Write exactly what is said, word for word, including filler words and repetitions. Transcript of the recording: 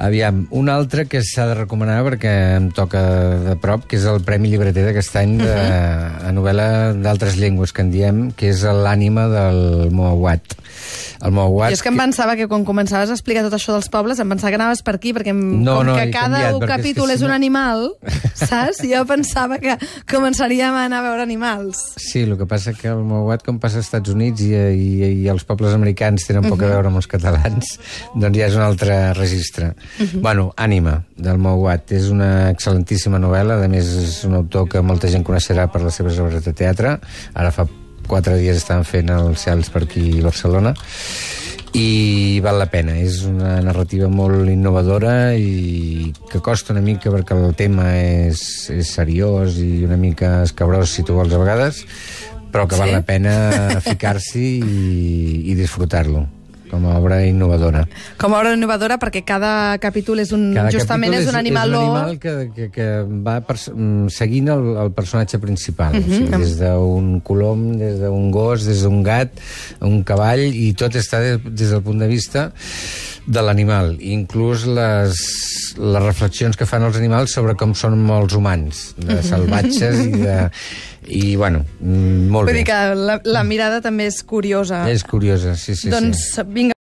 Aviam, un altre que s'ha de recomanar perquè em toca de prop, que és el Premi Llibreter d'aquest any de, a novel·la d'altres llengües que en diem, que és l'ànima del Moawat. El Moawat... Jo és que em pensava que quan començaves a explicar tot això dels pobles, em pensava que anaves per aquí, perquè em, no, com no, que cada canviat, capítol és, que si és un no... animal, saps? Jo pensava que començaríem a anar a veure animals. Sí, el que passa que el Moawat, com passa als Estats Units i, i, i els pobles americans tenen poc uh -huh. a veure amb els catalans, doncs ja és un altre registre. Uh -huh. Bueno, Ànima, del Moawat, és una excel·lentíssima novel·la, a més és un autor que molta gent coneixerà per les seves obres de teatre. Ara fa quatre dies estaven fent els Cels per aquí a Barcelona i val la pena, és una narrativa molt innovadora i que costa una mica perquè el tema és, és seriós i una mica escabrós si tu vols a vegades, però que val sí? la pena ficar-s'hi i, i disfrutar-lo com a obra innovadora. Com a obra innovadora perquè cada capítol és un, cada justament és un animal, és un animal que, que, que va per, seguint el, el personatge principal. Uh -huh. O sigui, des d'un colom, des d'un gos, des d'un gat, un cavall, i tot està des, des del punt de vista de l'animal. Inclús les, les reflexions que fan els animals sobre com són els humans, de salvatges i de... I, bueno, molt Vull bé. dir que la, la mirada també és curiosa. És curiosa, sí, sí. Doncs sí. vinga.